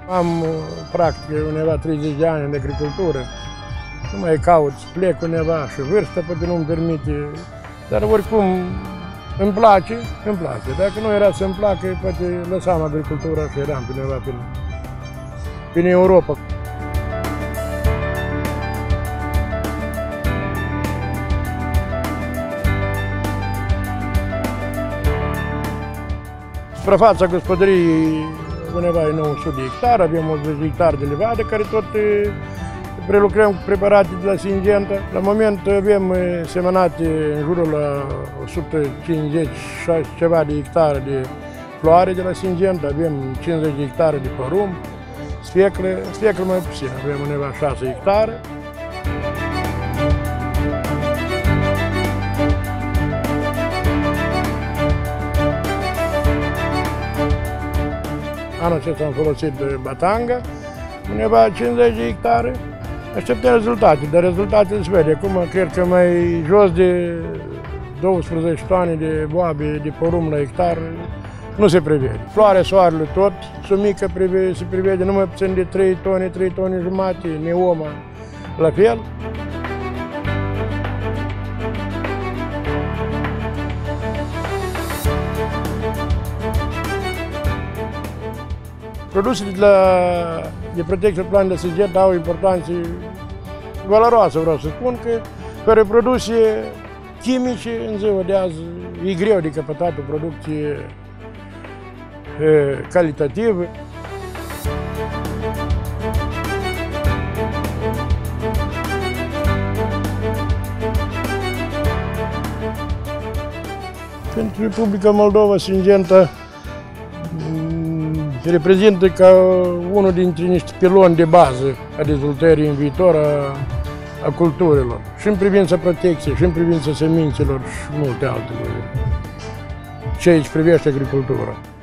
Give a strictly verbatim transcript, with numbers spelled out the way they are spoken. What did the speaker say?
Am practic undeva treizeci de ani în agricultură. Nu mai caut să plec undeva și vârsta poate nu-mi permite. Dar oricum îmi place, îmi place. Dacă nu era să-mi placă, poate lăsam agricultura și eram undeva prin, prin Europa. Suprafața gospodăriei undeva e nouă sute de hectare, avem optzeci de hectare de livadă care tot prelucrăm cu preparate de la Syngenta. La moment avem semănate în jurul la o sută cincizeci și ceva de hectare de floare de la Syngenta, avem cincizeci de hectare de porumb, sfeclă, sfeclă mai puțin, avem undeva șase hectare. Anul acesta am folosit batanga, undeva cincizeci de hectare. Așteptăm rezultate, dar rezultatele se vede. Acum cred că mai jos de douăsprezece tone de boabe de porumb la hectar nu se prevede. Floarea soarelui tot, sumică se prevede numai puțin de trei tone, trei tone jumate, neoma la fel. Produsele de, la, de protecție pe plan de Syngenta au importanță valoroasă, vreau să spun, că fără produse chimice în ziua de azi e greu de căpătat o producție e, calitativă. Pentru Republica Moldova, Syngenta reprezintă ca unul dintre niște piloni de bază a dezvoltării în viitor a, a culturilor, și în privința protecției, și în privința semințelor și multe altele, ce aici privește agricultura.